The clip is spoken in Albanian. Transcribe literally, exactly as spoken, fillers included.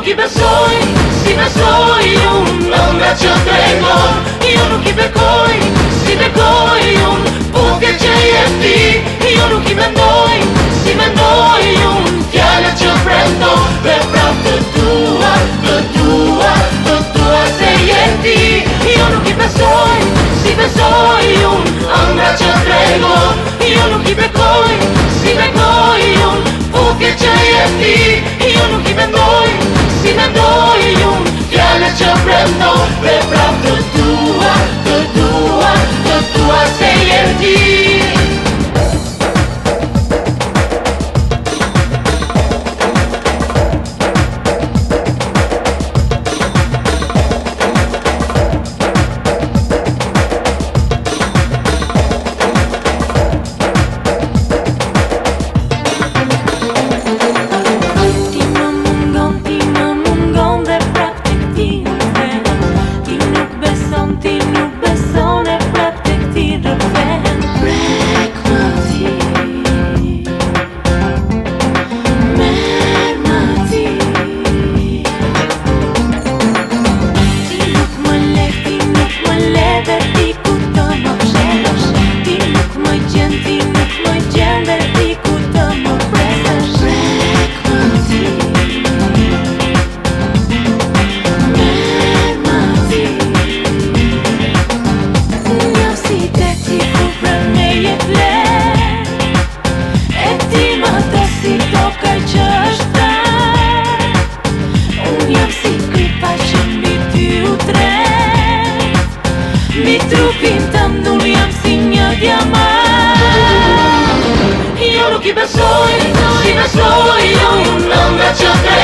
nuk i besoj, si besoj unë ëndra që tregon. Jo nuk i bekoj, si bekoj unë buke që je ti. Jo nuk i mendoj, si mendoj unë fjalët që premton. Dhe prap të tua, të tua, të tua se je ti. Jo nuk i besoj, si besoj unë ëndra që tregon. Jo nuk i bekoj, si bekoj unë buke që je ti. Jo nuk i mendoj, si mendoj unë fjalët që premton. Dhe prap të tua, të tua, të tua se je ti. Mi trupin tëm nuk jam si një diamant. Jo nuk i besoj, si besoj unë ëndra që tregon.